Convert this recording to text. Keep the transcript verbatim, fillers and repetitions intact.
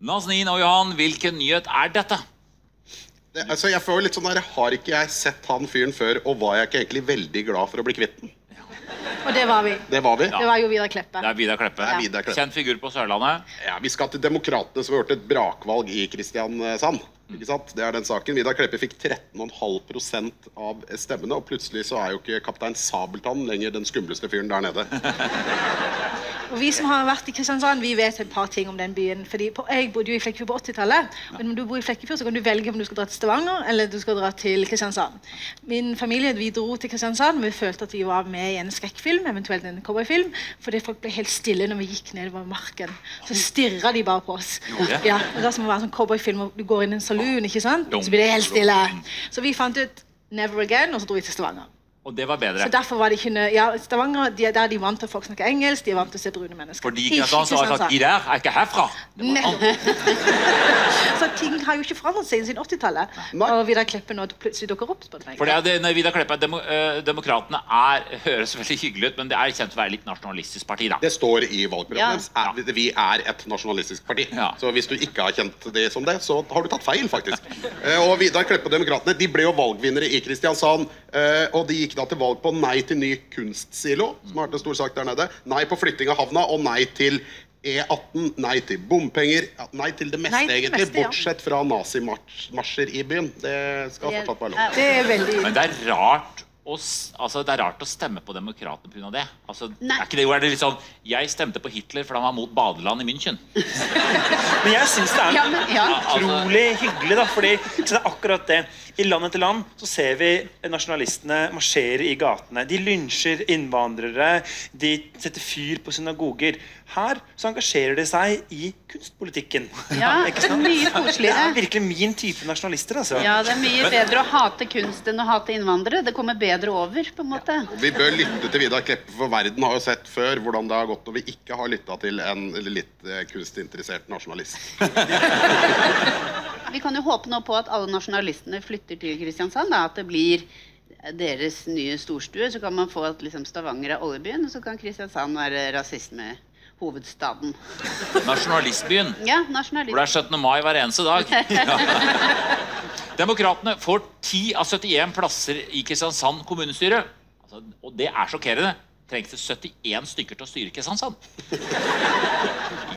Nazanin og Johan, hvilken nyhet er dette? Det, altså jeg får litt sånn der, har ikke jeg sett han fyren før, og var jeg ikke egentlig veldig glad for å bli kvitt den? Og det var vi. Det var vi. Ja. Det var jo Vidar Kleppe. Det er Vidar Kleppe. Ja. Vidar Kleppe. Kjent figur på Sørlandet. Ja, vi skal til Demokratene som har gjort et brakvalg i Kristiansand. Ikke sant? Det er den saken. Vidar Kleppe fikk tretten komma fem prosent av stemmene, og plutselig så er jo ikke kaptein Sabeltann lenger den skumleste fyren der nede. Og vi som har vært i Kristiansand, vi vet et par ting om den byen. Fordi på, jeg bodde jo i Flekkefjord på åttitallet, og når du bor i Flekkefjord så kan du velge om du skal dra til Stavanger eller du skal dra til Kristiansand. Min familie, vi dro til Kristiansand, men vi følte at vi var med i en skrekkfilm, eventuelt en cowboyfilm, fordi folk ble helt stille når vi gikk nedover marken. Så stirret de bare på oss. Ja, det er som å være en sånn cowboyfilm, og du går inn i en saloon, ikke sant? Så blir det helt stille. Så vi fant ut never again, og så dro vi til Stavanger. Og det var bedre. Så derfor var det ikke nø... Ja, Stavanger, de, der de vant til folk snakke engelsk, de vant til å se brune mennesker. Fordi Kristiansand så har jeg sagt, de der er ikke herfra. Så ting har jo ikke forandret seg siden åttitallet. Og Vidar Kleppe nå plutselig dukker opp, spør du meg. For det er det, når Vidar Kleppe, demo, uh, Demokratene er, høres veldig hyggelig ut, men det er kjent for å være litt nasjonalistisk parti da. Det står i valgprogrammet. Ja. Er, vi er et nasjonalistisk parti. Ja. Så hvis du ikke har kjent det som det, så har du tatt feil, faktisk. uh, og Vidar Kleppe og Demokratene, de ble jo valgvinnere i Kristiansand, uh, og de gikk da til valg på nei til ny kunstsilo, som har vært en stor sak der nede, nei på flytting av havna, og nei til E atten, nei til bompenger, nei til det meste, det egentlig, meste, ja. Bortsett fra nazimarsjer i byen. Det skal fortsatt være lov. Det er veldig... Men det er rart å, altså, det er rart å stemme på Demokratene på grunn av det. Altså, er ikke det, er det litt sånn, jeg stemte på Hitler for han var mot badeland i München. Men jeg synes det er ja, men, ja. utrolig hyggelig da, fordi det er akkurat det. I land etter land så ser vi nasjonalistene marsjere i gatene. De lynsjer innvandrere, de setter fyr på synagoger. Her så engasjerer de seg i kunstpolitikken. Ja, det er mye koseligere. Det er virkelig min type nasjonalister, altså. Ja, det er mye bedre å hate kunst enn å hate innvandrere. Det kommer bedre over, på en måte. Ja. Vi bør lytte til Vidar Kleppe, for verden har jo sett før hvordan det har gått når vi ikke har lyttet til en litt eh, kunstinteressert nasjonalist. Vi kan jo håpe nå på at alle nasjonalistene flytter til Kristiansand, da, at det blir deres nye storstue, så kan man få at liksom, Stavanger er oljebyen, og så kan Kristiansand være rasisme-hovedstaden. Nasjonalistbyen? Ja, nasjonalistbyen. Hvor det er syttende mai hver eneste dag. Ja. Demokratene får ti av syttien plasser i Kristiansand kommunestyre. Altså, og det er sjokkerende. Trengs det syttien stykker til å styre Kristiansand.